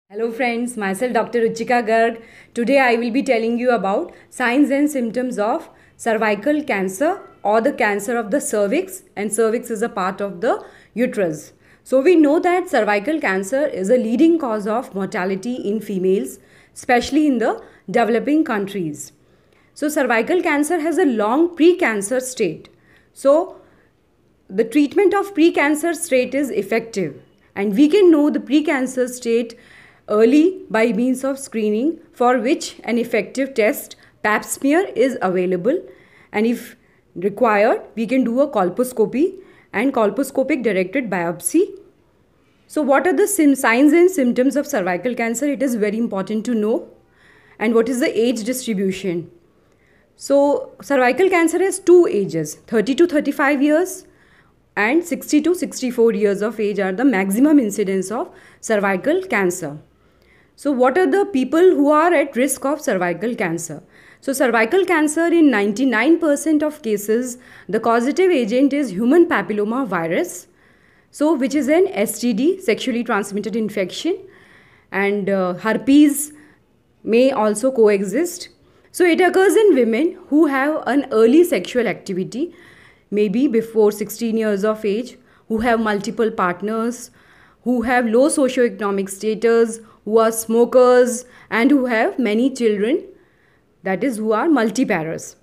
Hello friends, myself Dr. Ruchika Garg. Today I will be telling you about signs and symptoms of cervical cancer or the cancer of the cervix, and cervix is a part of the uterus. So we know that cervical cancer is a leading cause of mortality in females, especially in the developing countries. So cervical cancer has a long pre-cancer state. So the treatment of pre-cancer state is effective, and we can know the pre-cancer state early by means of screening, for which an effective test pap smear is available, and if required we can do a colposcopy and colposcopic directed biopsy. So what are the signs and symptoms of cervical cancer? It is very important to know. And what is the age distribution? So cervical cancer has two ages, 30 to 35 years and 60 to 64 years of age are the maximum incidence of cervical cancer. So what are the people who are at risk of cervical cancer? So cervical cancer, in 99% of cases, the causative agent is human papilloma virus, so which is an STD, sexually transmitted infection, and herpes may also coexist. So it occurs in women who have an early sexual activity, maybe before 16 years of age, who have multiple partners, who have low socioeconomic status, who are smokers, and who have many children, that is, who are multiparous.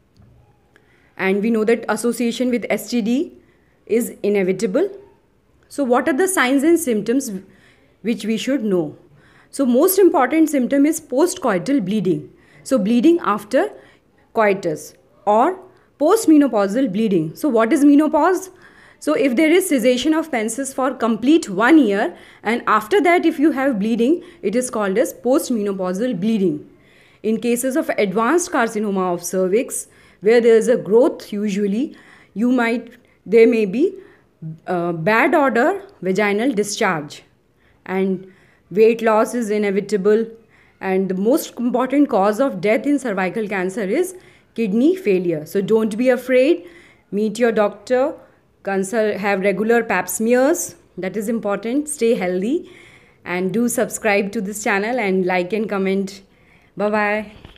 And we know that association with STD is inevitable. So what are the signs and symptoms which we should know? So most important symptom is postcoital bleeding. So bleeding after coitus, or postmenopausal bleeding. So what is menopause? So if there is cessation of menses for complete 1 year, and after that if you have bleeding, it is called as postmenopausal bleeding. In cases of advanced carcinoma of cervix, where there is a growth, usually there may be bad odor vaginal discharge, and weight loss is inevitable, and the most important cause of death in cervical cancer is kidney failure. So don't be afraid, meet your doctor, have regular pap smears, that is important, stay healthy, and do subscribe to this channel and like and comment. Bye bye.